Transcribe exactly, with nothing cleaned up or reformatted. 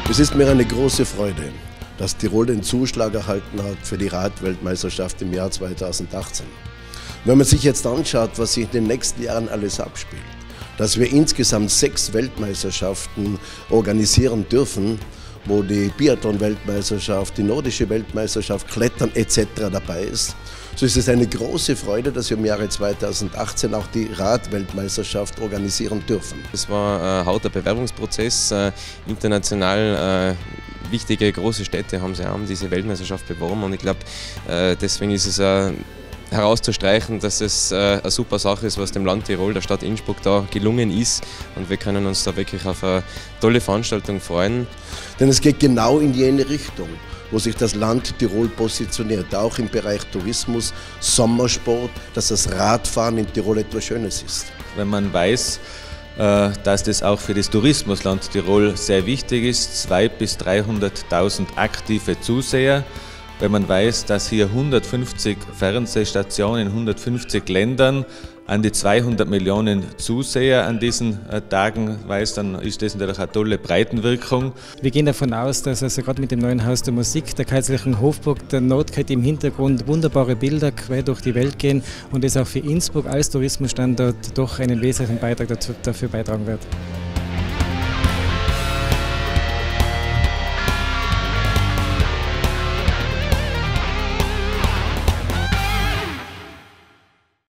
Es ist mir eine große Freude, dass Tirol den Zuschlag erhalten hat für die Radweltmeisterschaft im Jahr zweitausendachtzehn. Wenn man sich jetzt anschaut, was sich in den nächsten Jahren alles abspielt, dass wir insgesamt sechs Weltmeisterschaften organisieren dürfen, wo die Biathlon-Weltmeisterschaft, die nordische Weltmeisterschaft, Klettern et cetera dabei ist, so ist es eine große Freude, dass wir im Jahre zweitausendachtzehn auch die Radweltmeisterschaft organisieren dürfen. Es war ein harter Bewerbungsprozess. International äh, wichtige große Städte haben sich um diese Weltmeisterschaft beworben und ich glaube, äh, deswegen ist es äh, herauszustreichen, dass es äh, eine super Sache ist, was dem Land Tirol, der Stadt Innsbruck da gelungen ist und wir können uns da wirklich auf eine tolle Veranstaltung freuen. Denn es geht genau in jene Richtung, wo sich das Land Tirol positioniert, auch im Bereich Tourismus, Sommersport, dass das Radfahren in Tirol etwas Schönes ist. Wenn man weiß, dass das auch für das Tourismusland Tirol sehr wichtig ist, zweihunderttausend bis dreihunderttausend aktive Zuseher. Wenn man weiß, dass hier hundertfünfzig Fernsehstationen in hundertfünfzig Ländern an die zweihundert Millionen Zuseher an diesen Tagen weiß, dann ist das natürlich eine tolle Breitenwirkung. Wir gehen davon aus, dass also gerade mit dem neuen Haus der Musik, der Kaiserlichen Hofburg, der Nordkette im Hintergrund wunderbare Bilder quer durch die Welt gehen und es auch für Innsbruck als Tourismusstandort doch einen wesentlichen Beitrag dazu, dafür beitragen wird.